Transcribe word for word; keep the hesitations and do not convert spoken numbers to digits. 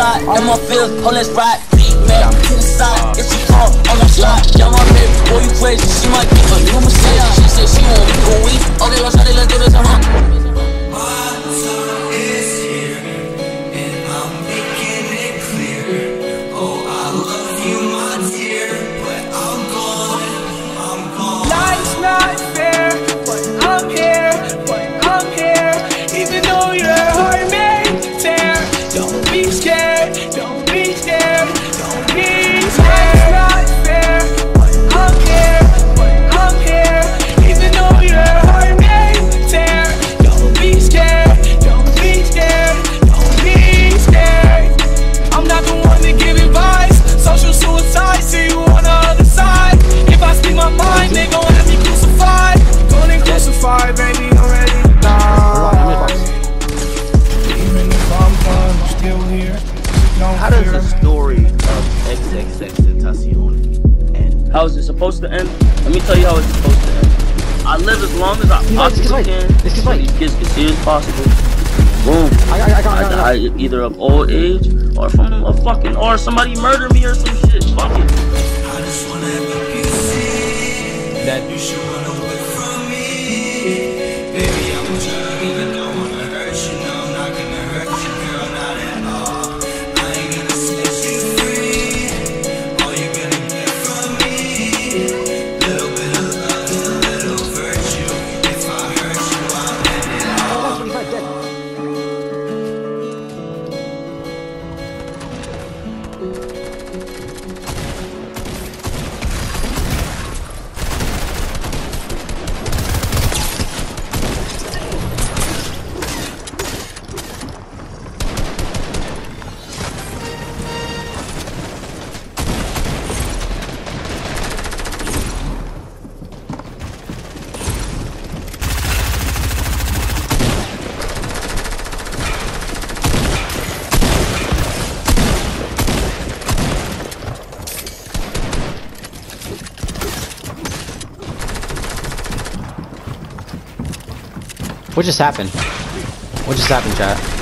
side, in my field, oh let's ride. Beat man, to the side, if she call, on the slide. Yeah, my baby, boy you crazy, she might be a new messiah. She said she want me go weak, okay let's try to let's do this, uh huh. How does the story of X X X Tentacion end? How is it supposed to end? Let me tell you how it's supposed to end. I live as long as I possibly can, so these kids can see as possible. Boom. I, I, I, I, I die either of old age or from a fucking, or somebody murder me or some shit. Fuck it. I just wanna have you see that you should run away from me. Baby, I'm trying, even though I wanna hurt you. No, I'm not gonna hurt you, girl, not at all. I ain't gonna set you free. All you're gonna get from me, little bit of love and a little virtue. If I hurt you, I'll let it all. What just happened? What just happened, chat?